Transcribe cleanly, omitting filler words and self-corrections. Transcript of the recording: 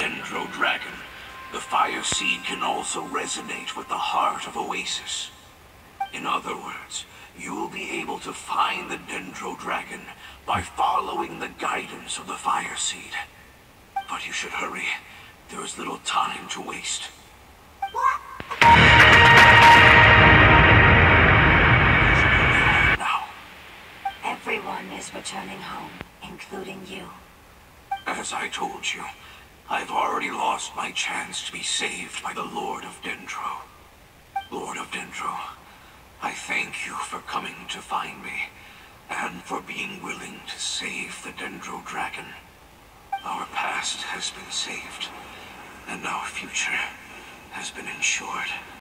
Dendro Dragon, the Fire Seed can also resonate with the heart of Oasis. In other words, you will be able to find the Dendro Dragon by following the guidance of the Fire Seed. But you should hurry. There is little time to waste. Now. Everyone is returning home, including you. As I told you, I've already lost my chance to be saved by the Lord of Dendro. Lord of Dendro, I thank you for coming to find me, and for being willing to save the Dendro Dragon. Our past has been saved, and our future has been ensured.